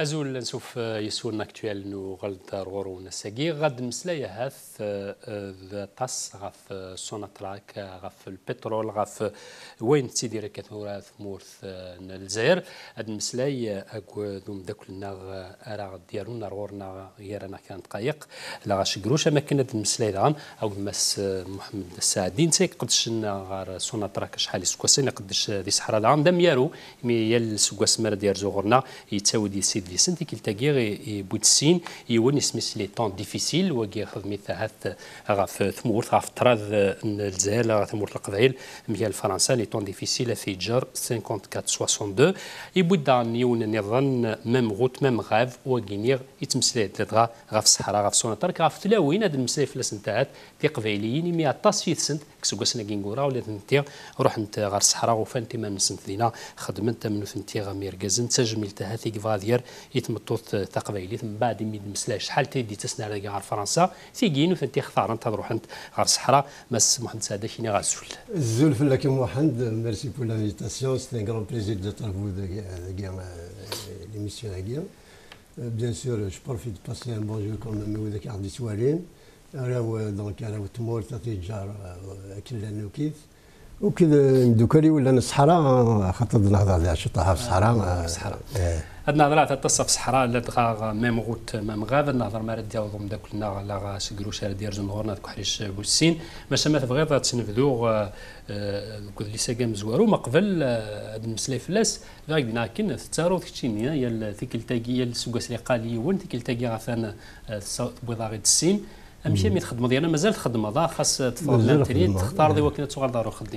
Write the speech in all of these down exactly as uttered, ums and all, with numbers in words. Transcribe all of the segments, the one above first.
أزول نشوف يسون اكتوال نو غلط رغور ونساقي غاد مسلايا هاث طاس غاف سوناتراك غاف البترول غاف وين تسيدي كثورة ثمورث الجزائر هاد مسلاي اكو دوم داكلنا ارا ديالنا رغورنا غيرنا كانت قايق لا غاش قروش اما كان هاد المسلاي دغان او مس محمد السعدين تي قدش غار سوناتراك شحال سكواسين قدش دي صحراء دغان دم يارو مي يال سكواس مر ديال زغورنا يتساوي دي سيد في سنتي كيلتاكي بوتسين يوني سميس لي طون ديفيسيل وكي خدمي هاث غاف ثمورث غاف طراز الجزائر ثمورث القبائل ميال فرنسا لي طون ديفيسيل في جار أربعة وخمسين اثنين وستين يبدا نيون نظن ميم غوت ميم غاف وكينيغ يتمسلي دغا غاف الصحراء غاف سوناتر غاف تلاوين هاد المسائل في السنتات تي قبائليين مي طاس في سنت كسوكسنا كينغورا ولا ثنتي روح انت غار الصحراء وفانتي ما نسنت دينا خدمت من ثنتي غامير كازن تجميل هاثي كفادير يتمطوط تقبيلي من بعد ميد مسلا شحال تيدي تسنى راه غار فرنسا تيجين وثنتي اختار انت تروح انت غار الصحراء مس محمد سعده كيني غازول الزول فلاك محمد ميرسي بور لانفيتاسيون سي ان غران بليزير دو ترافو دو ليميسيون هاكيا بيان سور جو بروفيت باسي ان بون جو كون ميم وذاك عندي سوالين راهو دونك راهو تمور تيجار كلا نوكيت وكذا ندوكري ولا الصحراء خاطر نهضر على شطها في الصحراء الصحراء هاد النهضره تاع تصف الصحراء لا تغا ميم غوت ميم غاف النهضر ما رد يوضم داك لنا لا غا سكروش ديال جمهورنا داك حريش بوسين باش ما تبغي تنفذو كل اللي ساقام زوارو ما قبل هاد المسله فلاس غاك دينا كن تارو تكتينيا يا تيكلتاكي السوقاس اللي قال لي وين تيكلتاكي غافان بيضاغي السين امشي مي تخدم ديالنا مازال تخدم هذا خاص تفضل الانتريت تختار دي وكيله صغار دارو خديم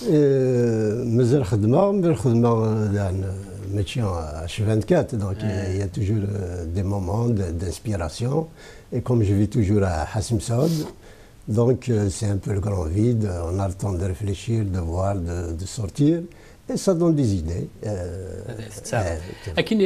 مازال خدمه مازال خدمه يعني ماشي اش أربعة وعشرين دونك يا توجور دي مومون d'inspiration et comme je vis toujours à Hassim Saoud donc c'est un peu le grand vide on a le temps de réfléchir de voir de, de sortir et ça donne des idées لكن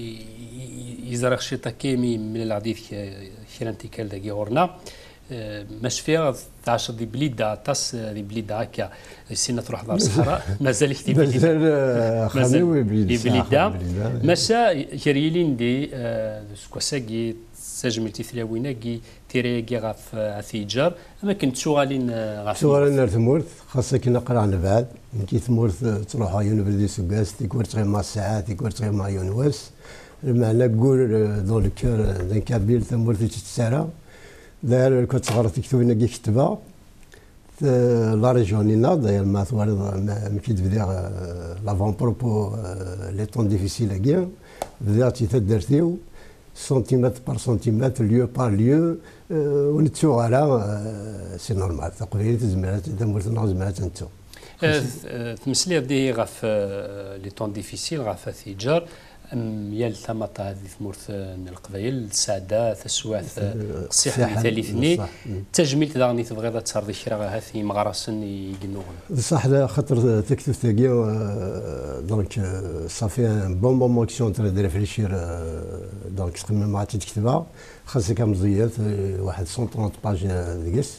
يزرق شي تاكيمي من العديد كيرانتي كال داكي غورنا ماش فيها عشر دي بليده تاس دي بليده هكا سينا تروح دار الصحراء مازال يكتب مازال خامي بليده ماشا كريلين دي سكواساكي ساجملتي ثلاويناكي تيريكي غاف ثيجار اما كنت شغالين غاف شغالين ثمورث خاصة كي نقرا عن بعد كي ثمورث تروح يونيفرسيتي سوكاس تيكور تغير مع الساعات تيكور تغير مع يونواس المعنى كور دون لو كور دان كابيل ثمورث تتسارى داير كنت صغرت تكتبنا كي كتبه لا ريجيون ناض داير ما ثوارد ما كيتبدا لافون بروبو لي طون ديفيسيل هكيا بدا تيتدرتيو سنتيمتر بار سنتيمتر ليو بار ليو ونتسو على سي نورمال تقريبا تزمرات تمورت نغزمات انتو تمسلي دي غاف لي طون ديفيسيل غاف ثيجار يال ثمطة هذه ثمورث القبائل السعدة تسواث الصحة ثالثني تجميل تدغني تبغي تصرد الشراغ هاثي مغرسن يقنوغن صح خاطر تكتب تاكيا دونك صافي ان بون مومون كي تري دي ريفليشير دونك تخمم مع تكتبها خاصك مزيات واحد مية وثلاثين باج ديكس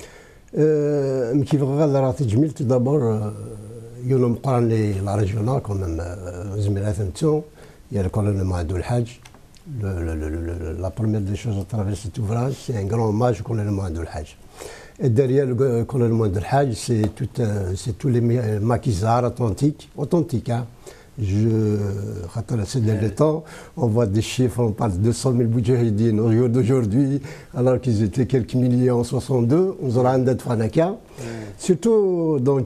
مي كيف غادا راه تجميل دابور يونو مقارن لي لا ريجيونال كوميم زميلات نتو Il y a le colonnement de l'Hajj. La première des choses à travers cet ouvrage, c'est un grand hommage au colonnement de l'Hajj. Et derrière le colonnement de l'Hajj, c'est tout, euh, tous les maquisards authentiques. authentiques hein. Je, ces derniers temps, on voit des chiffres, on parle de deux cent mille boudjahidines au jour d'aujourd'hui, alors qu'ils étaient quelques milliers en soixante-deux. On aura un date fanaka. Surtout, donc,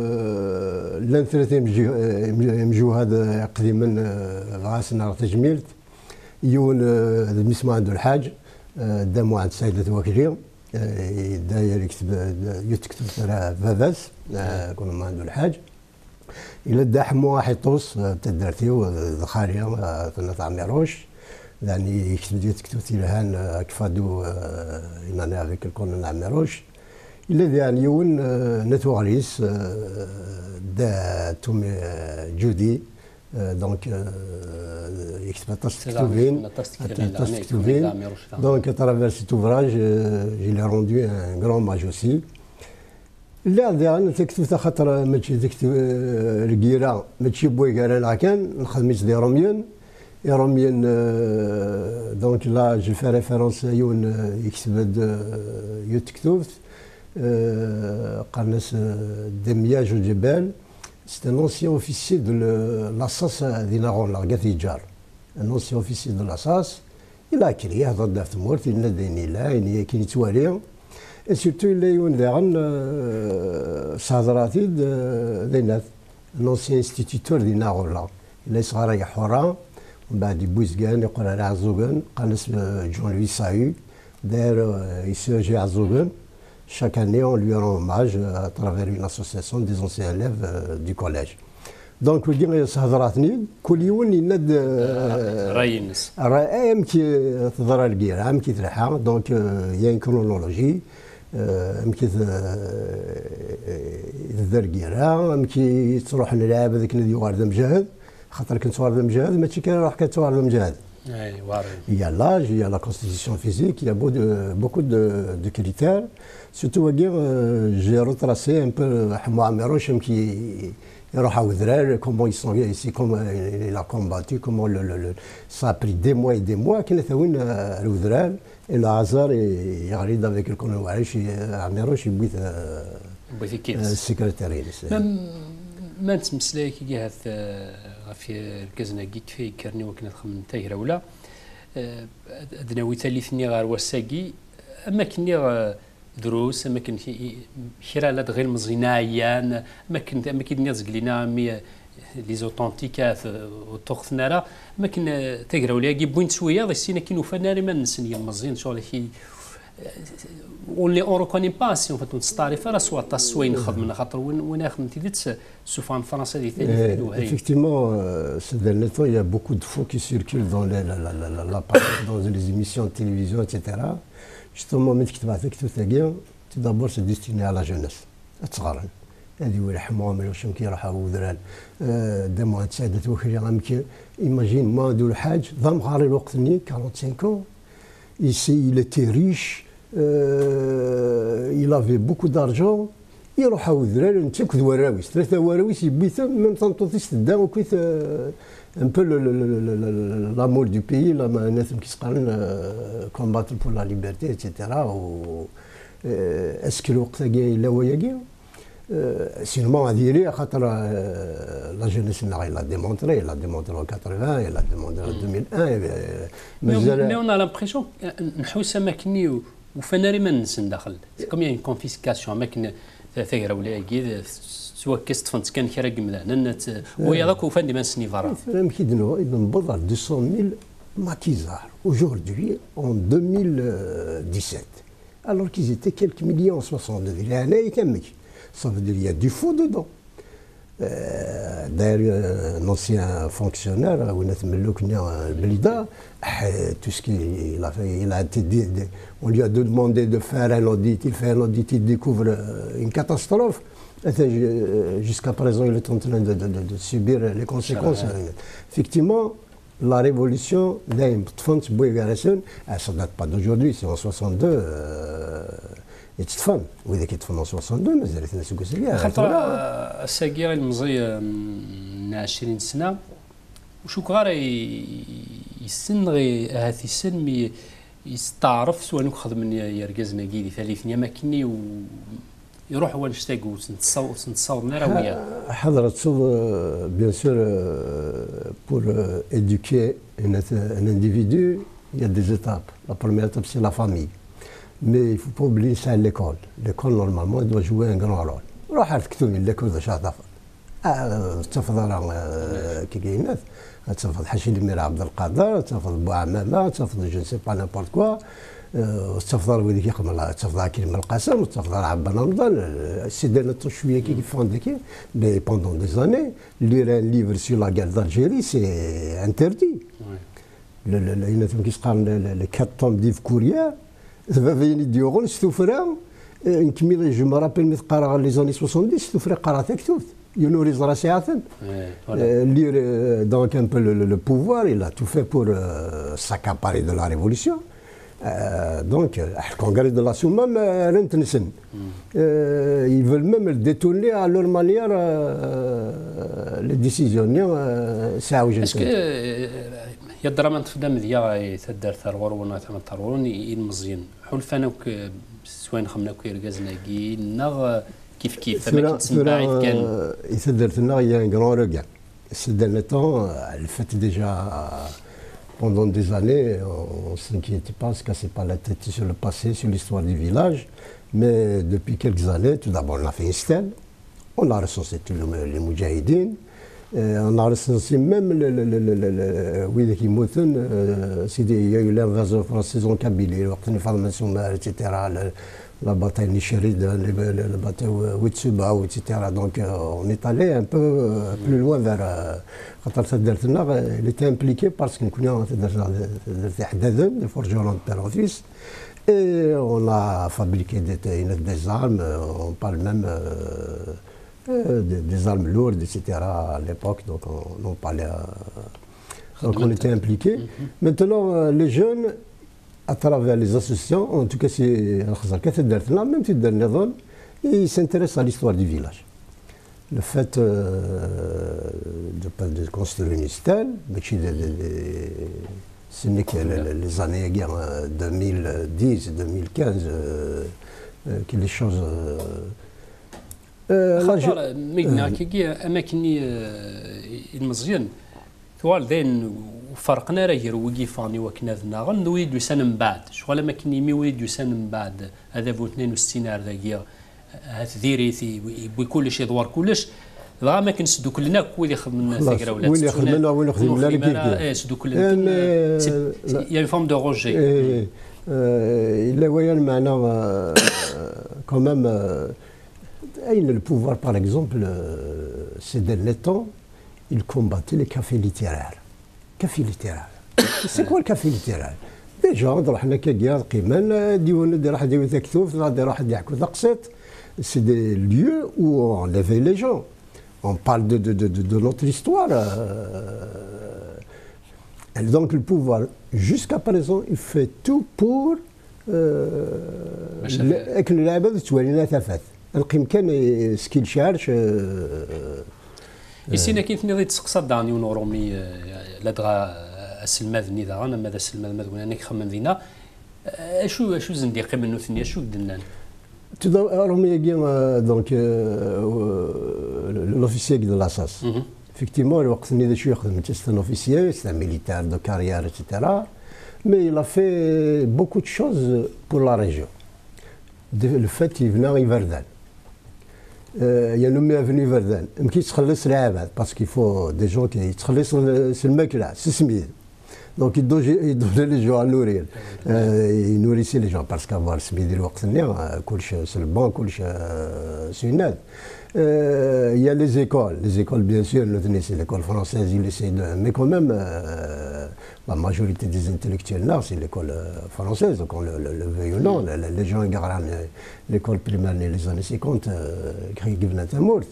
l'intérêt مجهود قديما غاسنا تجميلت يون المسمع عند الحاج دامو عند السيدة وكيلية داير يكتب يكتب ترى فافاس كنا ما عنده الحاج إلا داحمو واحد طوس تدرتيو الخارية في عميروش يعني يكتب يكتب تيلهان كفادو إننا avec الكون عميروش إلا يعني يون نتوغليس دا تومي جودي دونك يكتب تكتبين تكتبين دونك اترافير سيت اوفراج جي لي روندو ان غران ماج اوسي لا ديال تكتب خاطر ماشي تكتب الكيرا ماشي بوي كان كان نخدميت دي روميان يروميين دونك لا جو في ريفيرونس يون يكتب يوتكتوف قالناس دمياج الجبال سيت ان انسيان اوفيسي دو لاصاص دينا غولا كاثيجار ان انسيان اوفيسي دو لاصاص إلا كري يهضر دا في تمورت إلا دايني لا يعني كي يتوالي اي سيرتو إلا يون داغن صادراتي دينات ان انسيان انستيتيتور دينا غولا إلا يصغر يحورا ومن بعد يبوزكان يقول على عزوغان قالنس جون لوي سايو داير يسوجي عزوغان. Chaque année, on lui rend hommage à travers une association des anciens élèves euh, du collège. Donc, je dirais que هضراتني كل يوم يند راي الناس رأي أمكي تضرر الجيرة أمكي ترحى دونك يا une chronologie أمكي تدار الجيرة أمكي تروح نلعب هذاك اللي يوارد مجاهد خاطر كنت وارد مجاهد ماشي كان راح كنت وارد مجاهد. Il y a l'âge, il y a la constitution physique, il y a beaucoup de, beaucoup de, de critères. Surtout, euh, j'ai retracé un peu Mohamed qui comment ils sont ici, comment il a combattu, comment le, le, le, ça a pris des mois et des mois. Et le hasard, il arrive avec le colonel Warish, Amiroch, il est secrétaire. ما نتمسلاك كي في ركزنا كيك في كرني وكنا خمن تايره ولا ادناوي ثالثني غير وساقي اما كني دروس اما كن خيرا لا غير مزينايان اما كن اما كي زقلينا مي لي زوتونتيكات وتوخنا راه اما كن تايره ولا كي بوينت شويه ضيسينا كي نوفانا ما نسني مزيان شغل كي on ne reconnaît pas si on fait une star faire soit ta soin خدمنا خاطر وين وين خدمتي ديت سوف en français دي ثاني. Effectivement, ces derniers temps, il y a beaucoup de faux qui circulent dans les, la, la, la, la, dans les émissions de télévision, et cetera. Justement, mais qui te va faire tout ça, tout d'abord, c'est destiné à la jeunesse. أتصغرن. هذه ولا حمام ولا شنو كي راحوا ودران دموا تساعدت وخري غامك imagine moi دول الحاج ضم غاري الوقت ني quarante-cinq ans ici il était riche. Euh, il avait beaucoup d'argent يروح ودراري نتاكد وراويس ثلاثه وراويس يبيث ميم تنطوطيس تدا وكيت ان بو لامور دو بيي لا ناس كيسقارن كومباتر بور لا ليبرتي اتسيتيرا و اسكو الوقت كاين الا وياكي سينما هذه خاطر لا جونيس نغي لا ديمونطري لا ديمونطري ثمانين لا ديمونطري ألفين وواحد مازال مي اون ا لامبريسيون نحوس اماكني وفناري ما نسن داخل كوم يعني كونفيسكاسيون اماكن ثغره ولا كي سواء كيست فانت كان كي راك ملان ويا داك وفندي ما نسني فرا فهم كي دنو نبض deux cent mille maquisards aujourd'hui en deux mille dix-sept alors qu'ils étaient quelques millions en soixante-deux يعني يكمل ça veut dire il y a du faux dedans. Euh, D'ailleurs, un ancien fonctionnaire, tout ce qu'il a fait, il a été dit, on lui a demandé de faire un audit, il fait un audit, il découvre une catastrophe. Jusqu'à présent, il est en train de, de, de, de subir les conséquences. Effectivement, la révolution, ça ne date pas d'aujourd'hui, c'est en soixante-deux. Euh, يتطفن واذا كيتطفن soixante-deux مازال الناس كوسيا خاطر الساكير المزي من عشرين سنه وشو كغار يسن غي هاثي السن مي يستعرف سواء نخدم يركزنا كيدي ثلاثني اماكني ويروح هو نشتاق ونتصور نتصور نراويه حضرت صوب بيان سور بور éduquer un individu il y a des étapes la première étape c'est la famille. Mais il ne faut pas oublier ça l'école. L'école, normalement, doit jouer un grand rôle. روح تكتب l'école de شاطف. تفضل كي كاينات تفضل حشيد المير عبد القادر تفضل بو عمامه تفضل جو نسي با نيمبورت كوا تفضل ويلي كيخدم تفضل كريم القاسم تفضل عبان رمضان سي دير شويه كي فون ديكي مي بوندون دي زاني لير ان ليفر سور لا غير d'Algérie سي انتردي. الى كيسقارن لي كات طوم ديف كوريا فين يديوغون ستوفرا نكمل جو ما رابيل ميت قرا لي زاني soixante-dix ستوفرا قرات كتوت ينوري زراسي عثن لير دونك ان بو لو بوفوار il a tout fait pour s'accaparer de la révolution donc le congrès de la Souma rent nsen ils veulent même le détourner à leur manière les décisions ça est-ce que يا دراما تفدم ذيا تدار ثروار ونا ثم ثرورون المزيان حلفنا وك سوين خمنا كيرجازنا كي نغ كيف كيف فما كنسمع كان يتدرت لنا يا ان غران روغان ces derniers temps, le fait déjà pendant des années, on ne s'inquiétait pas, on ne se cassait pas la tête sur le passé, sur l'histoire du village. Mais depuis quelques années, tout d'abord, on a fait une stèle, on a recensé tous les, les Moudjahidines, on a recensé même le, le, le, le, le, oui, les Kimouten, euh, il y a eu l'invasion française en Kabylie, et cetera. Le, la bataille Nishirid, la bataille Witsuba, et cetera. Donc euh, on est allé un peu euh, plus loin vers euh, il était impliqué parce qu'on connaît des forgerons de père en fils. Et on a fabriqué des, des armes, on parle même euh, euh, des, des armes lourdes, et cetera à l'époque, donc on, on parlait, euh, donc on était impliqué. Mm-hmm. Maintenant, euh, les jeunes, à travers les associations, en tout cas c'est même si le ils s'intéressent à l'histoire du village. Le fait euh, de, de construire une stèle, ce n'est que les, les années deux mille dix deux mille quinze euh, que les choses... خاطر ميدنا كي اماكن المزيان والدين وفرقنا راه غير وقيفاني وكنا ذناغن نريد يسن من بعد شغل ما كني مي وليد يسن من بعد هذا بو اثنين وستين هذاك هات ذيريتي يبغي كلشي يدور كلش راه ما كنسدو كلنا كويلي خدمنا ثقره ولا وين خدمنا وين خدمنا كيف كيف سدو كلنا يا فورم دو روجي الا ويان معنا كمان أين le pouvoir par exemple ces derniers temps il combattait les cafés littéraires. Café littéraire. C'est quoi le café littéraire? Déjà, on a c'est des lieux où on éveille les gens. On parle de, de, de, de notre histoire. Et donc le pouvoir, jusqu'à présent, il fait tout pour que les labels soient inatafat. القيم كان سكيل شارش يسينا كيف نريد تسقسا داني ونورومي لدغا السلماذ ني داغا ماذا السلماذ ماذا انا كخمم دينا اشو اشو زنديقي منو ثنيا شو قدنا رومي كي دونك لوفيسير دو لاساس effectivement الوقت اللي شو يخدم c'est un officier c'est un militaire de carrière et cetera mais il a fait beaucoup de choses pour la région le fait qu'il venait à Verdun il y a nommé avenue Verdun يمكن تخلص العباد parce qu'il faut des gens qui يتخلصوا الماكله سميد donc il donnait les gens à nourrir il nourrissait les gens parce qu'avoir سميد الوقت اللي كلشي سلبان كلشي سناد il y a les écoles les écoles bien sûr c'est l'école française il essaie de mais quand même la majorité des intellectuels là c'est l'école française donc on le, le, le veuille ou non les gens gardent l'école primaire dans les années cinquante qui devenait un mort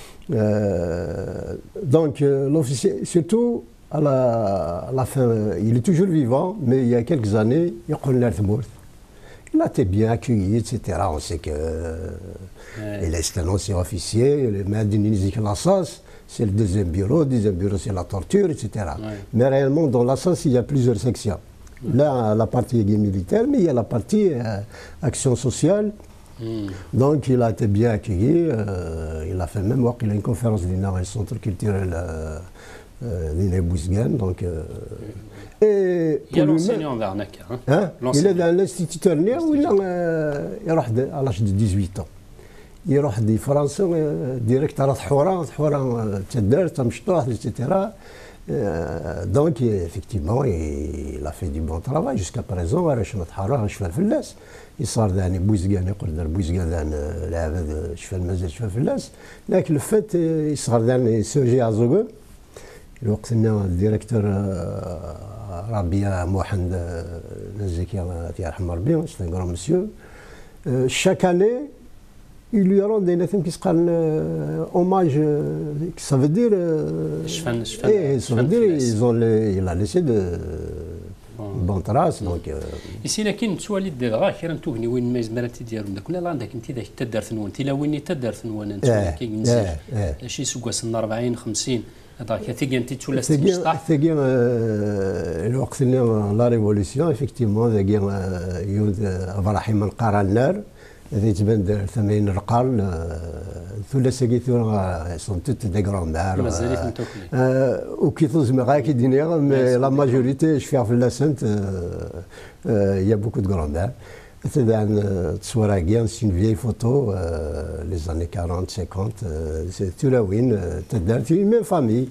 donc l'officier surtout à la, à la fin il est toujours vivant mais il y a quelques années il est mort il a été bien accueilli et cetera on sait que ouais. Il est un ancien officier le maire d'une musique l'Assas c'est le deuxième bureau, le deuxième bureau c'est la torture, et cetera. Ouais. Mais réellement, dans l'Assas, il y a plusieurs sections. Ouais. Là, la partie militaire, mais il y a la partie euh, action sociale. Mm. Donc, il a été bien accueilli. Euh, il a fait même il a une conférence dans un centre culturel euh, euh, Bousgan. Donc, euh, mm. et il y a l'enseignant d'Arnaque. Hein? Hein? Il est dans l'instituteur néo, il a à l'âge de dix-huit ans. يروح دي فرنسا ديريكت على حوران حوران تدار تمشطوح et cetera donc effectivement il a fait du bon travail jusqu'à présent واش نتحرر شفا الفلاس يصار داني بوزقان يقول دار بوزقان دان العباد شفا المازال شفا الفلاس لكن الفات يصغر داني سوجي عزوغو الوقت ان الديريكتور ربيع محمد نزكي الله يرحم ربي سي ان غران مسيو chaque année ils lui rendent des lettres qui se prennent hommage, ça veut dire, et ça veut dire ils ont les, il a laissé de bonnes traces donc. Ici لكن سؤالي دابا اخيرا توغني وين ما زمان تيديروا لنا كنا عندك انت ذاك تدار ثنون انت لا وين تدار ثنون انت كي نسيت شي سكواس أربعين خمسين هذاك تيجي انت تولى تيجي تمشطح تيجي الوقت اللي لا ريفوليسيون افكتيمون تيجي يود ابراهيم القرى النار هذه تبان ثمانين رقال ثلاثة ثورة سون توت دي غران مار مازال فهمتوكلي وكي تزمي غا كي دينيا مي لا ماجوريتي شفيها في لاسنت يا بوكو دو غران مار تبع تصويرها كيان سي فيي فوتو لي زاني أربعين خمسين سي تلاوين تدارت في ميم فامي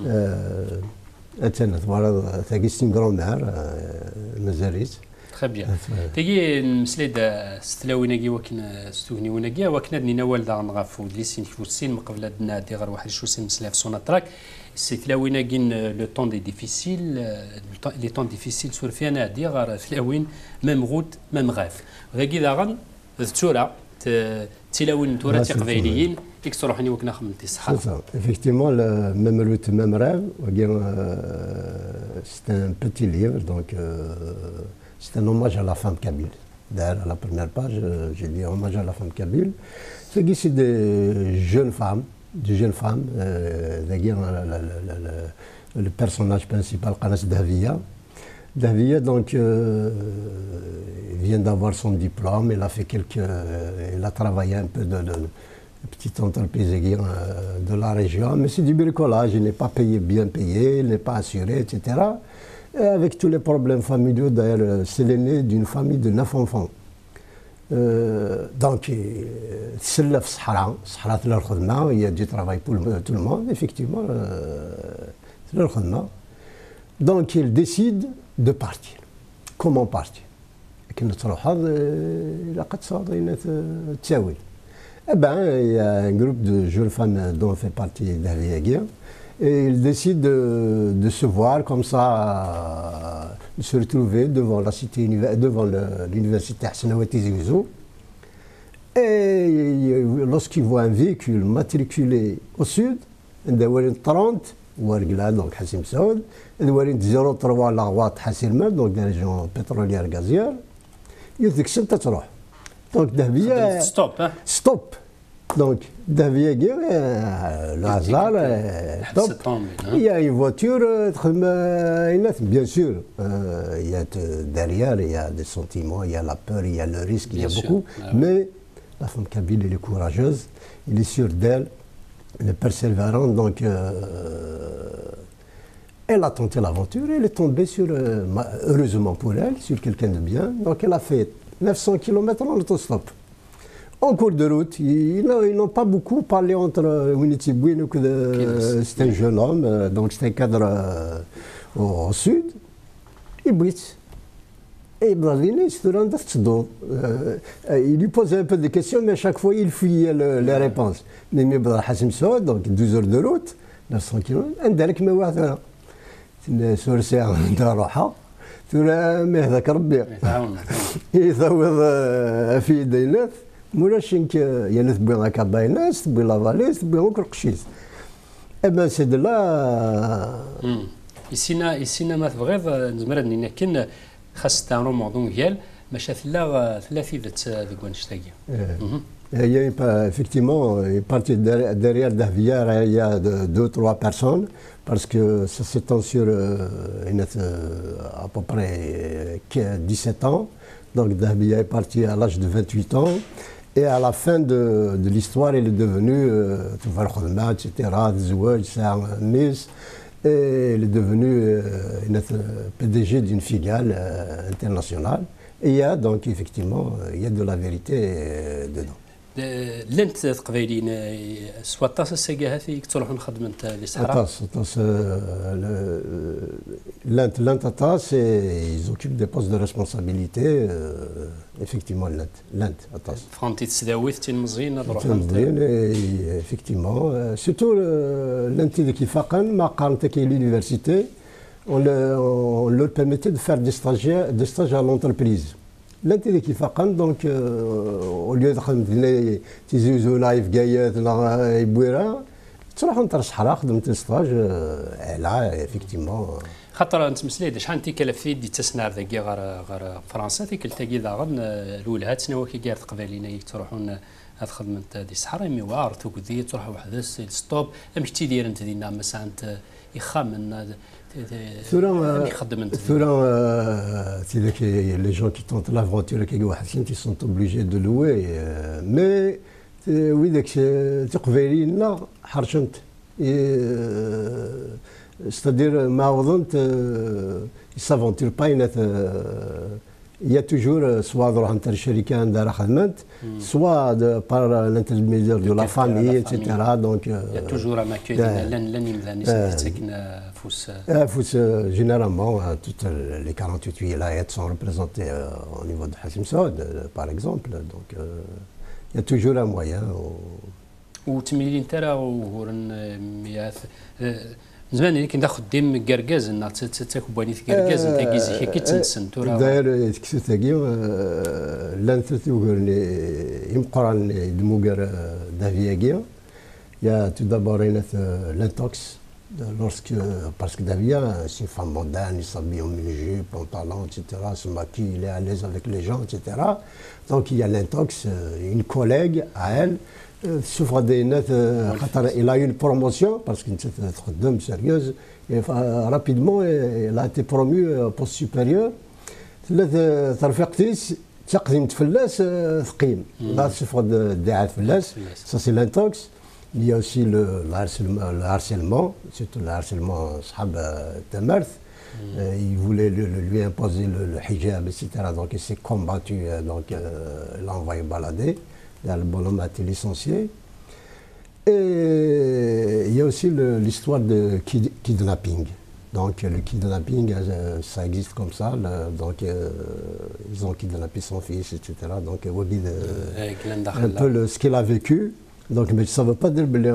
اتنا ثوار ثاكي سين غران مار مازاليت تخي بيان تيجي نمسلي ستلاويناكي وكن ستوغنيوناكي وكنا دنينا والدا غنغافو دليسين كفوسين من قبل نادي غير واحد شوسين مسلا في سوناتراك سي تلاويناكي لو طون دي ديفيسيل لي طون ديفيسيل سور فيها نادي غير تلاوين ميم غوت ميم غاف ذاكي داغن تورا تلاوين تورا قبايليين ديك تروحني وكنا خمنتي صحه effectivement même route même rêve c'est un petit livre donc c'est un hommage à la femme kabyle. D'ailleurs, à la première page, j'ai dit hommage à la femme kabyle. C'est des jeunes femmes, des jeunes femmes, euh, le, le, le personnage principal, Qanas Dahvia. Dahvia, donc, euh, vient d'avoir son diplôme, il a fait quelques, euh, il a travaillé un peu de, de, de petite entreprise euh, de la région, mais c'est du bricolage, il n'est pas payé, bien payé, il n'est pas assuré, et cetera. Et avec tous les problèmes familiaux, d'ailleurs, c'est l'aîné d'une famille de neuf enfants. Euh, donc, c'est le Sahara, Sahara de l'Arkhadma, il y a du travail pour tout le monde, effectivement, euh, c'est l'Arkhadma. Donc, il décide de partir. Comment partir? Il Eh bien, il y a un groupe de jeunes femmes dont fait partie Dahvia. Et ils décident de, de se voir comme ça, de se retrouver devant la cité, devant l'université Hassanawat Tizi Ouzou. Et lorsqu'ils voient un véhicule matriculé au sud, trente, donc Hassim Saoud, zéro trois Laghouat Hassilman, donc des régions pétrolières gazières, ils disent que c'est donc Dahvia. Stop, hein? Stop. Donc, Dahvia, le hasard, top. Il y a une voiture, bien sûr, euh, il y a derrière, il y a des sentiments, il y a la peur, il y a le risque, il y a beaucoup. Ah, mais la femme kabyle, elle est courageuse, elle est sûre d'elle, elle est persévérante, donc euh, elle a tenté l'aventure, elle est tombée sur, euh, heureusement pour elle, sur quelqu'un de bien. Donc, elle a fait neuf cents kilomètres en autostop. En cours de route, ils n'ont pas beaucoup parlé entre Winitibouin ou que c'est un jeune homme, donc c'est un cadre euh, au, au sud. Il brite. Et Bradini, il lui posait un peu de questions, mais à chaque fois il fuyait le, les réponses. Mais Hassim Saoud, donc douze heures de route, neuf cents kilomètres, un derek me voit. C'est une source de تقول ما هذاك ربي يثوض في يدينات مولاش يا نثبي هكا بايناس تبي لافاليس تبي هوك القشيس اما سي دو لا يسينا يسينا ما تبغيض نزمر اننا كن خاص تاع رومون ديال ماشا ثلا ثلاثي ذات ونشتاقي Il y a effectivement une partie derrière Dahvia, il y a deux, trois personnes, parce que ça s'étend sur euh, une, euh, à peu près dix-sept ans. Donc Dahvia est parti à l'âge de vingt-huit ans. Et à la fin de, de l'histoire, il est devenu Toufal Khudma, et cetera, Zouaj, Miss. Et il est devenu euh, une, P D G d'une filiale euh, internationale. Et il y a donc effectivement, il y a de la vérité euh, dedans. لنت قبايلين سواطاس الساقه هذه تروحوا خدمه الصحراء طاس طاس لنت لنت طاس ils occupent des postes de responsabilité effectivement لنت لنت طاس فهمتي تسداويت تين مزيان نروحوا مزيان effectivement surtout لنت اللي فاقن ما قارنت كاين l'université on leur permettait de faire des stages des stages à l'entreprise. L'intérêt qui fait donc au lieu de خدمت تيزي وزولا في قايات لا بويرا تروح انت الصحراء خدمت ستاج على effectivement خاطر نتمسلي شحال انت كلفي دي تسنار ذاكي غير غير فرنسا تيكل تاكي داغن الولهات شنو كي كاع تقبالين تروحون هاد خدمه دي الصحراء مي واعر توكدي تروح واحد ستوب امش تيدير انت دينا مثلا يخمن ثورا ثورا تيداك لي جون كي تونت لافونتور كي واحد كي سون اوبليجي دو لوي مي ويداك تقبالين لا حرشنت c'est-à-dire ما وظنت يسافونتير باينات il y a toujours soit dans l'interchéricain de la خدمت soit par l'intermédiaire de la famille et cetera donc il y a toujours un accueil لن لن يملاني ساكن فوس فوس généralement toutes les quarante-huit wilayat sont représentées au niveau de Hassim Saoud par exemple donc il y a toujours un moyen وتميلين ترى وهورن مياث زمان اللي كنت خدام كركاز ان تاكباني كركاز انت كيزي كي تنسن ترى داير تكسو تاكي لان تتوغرني يمقران دموغر دافياكيا يا تو دابور لانتوكس lorsque parce que Davia c'est une femme mondaine, il s'habille en mini-jupe, pantalon, et cetera, se maquille, il est à l'aise avec les gens, et cetera. Donc il y a l'intox, une collègue à elle. Souffre des notes, il a eu une promotion parce qu'une dame sérieuse et rapidement elle a été promue au poste supérieur. ترفيقتيس تقديم تفلاس ثقيل لا souffre de فلاس ça c'est l'intox. Il y a aussi le, le, harcèlement, le harcèlement, surtout le harcèlement صحاب Tamarth. Il voulait le, le, lui imposer le, le hijab, et cetera. Donc il s'est combattu, donc euh, il l'a envoyé balader. Le bonhomme a été licencié. Et il y a aussi l'histoire de kid, kidnapping. Donc le kidnapping, euh, ça existe comme ça. Le, donc euh, ils ont kidnappé son fils, et cetera. Donc Wabid, euh, un peu le, ce qu'il a vécu. Donc mais ça ne veut pas dire qu'il y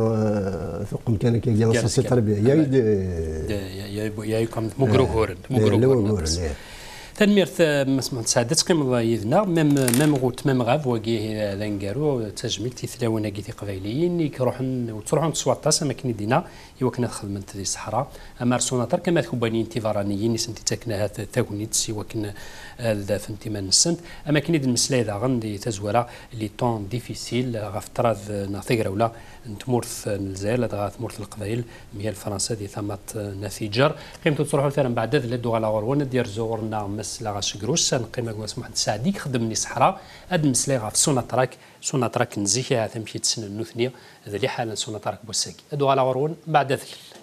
a censé tarbiya. Il y a eu des... Il y a eu comme مقروهورن مقروهورن تنميرت مسمى سعادة تقيم يذنا مم مم غوت مم غاف واقيه لانكارو تجميل تيثلاونا كي قبايليين يروحون وتروحون تسواطاس اما كني دينا يوكنا خدمت دي الصحراء اما رسوناطر كما تكوبانيين تيفارانيين سنتي تاكنا تاكونيت سي وكنا فهمتي ما نسنت اما كني دي المسلاي دا غندي تزوره لي طون ديفيسيل غاف طراز ناثيغرا ولا نتمورث نزال هذا تمورث القبائل ميال فرنسا دي ثمات نثيجر قيمتو تروحوا مثلا بعد ذا لدو على غرونا دير زورنا مس لا غاش كروس نقيم كواس واحد سعديك خدمني صحراء اد مسلاي غاف سوناتراك سوناتراك نزيكها تمشي تسن النثنيه هذا اللي حالا سوناتراك بوساكي ادو على غرون بعد ذلك